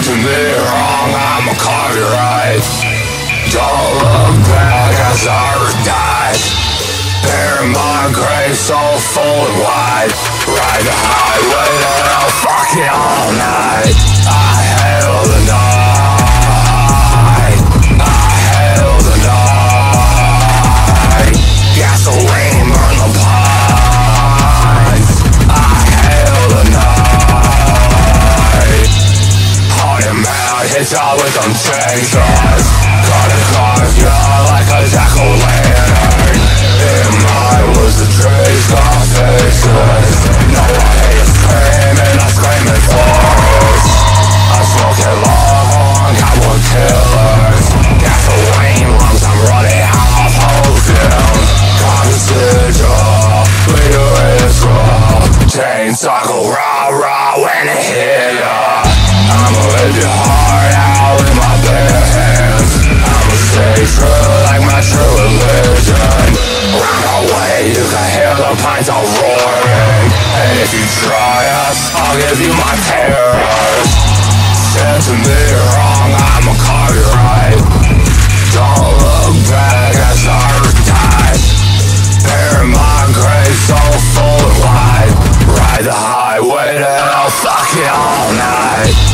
Said to me wrong, I'ma carve you right. Don't look back as I died. Bury my grave so full and wide. Ride the highway to hell, fuck it all night. I hail the night. I hail the night. Gasoline, burn the pipes. I hail the night. Haunted man, hit ya with them chainsaws. Gotta carve ya like a jack-o'-lantern. In mine was the trees, got faces. No, I hate screaming, I'm screaming for it. I smoke it long, got one killers. Gasoline lungs, I'm running half ocean. Gotta sigil, leader Israel. Chainsaw go rah-rah when it hit ya. I'ma rip your heart out with my bare hands. I'ma stay true like my true religion. Round the way you can hear the pines all roaring. And if you try us, I'll give you my terrors. Said to me wrong, I'ma carve you right. Don't look back as I die. Bury my grave so full and wide. Ride the highway to hell, fuck it all night.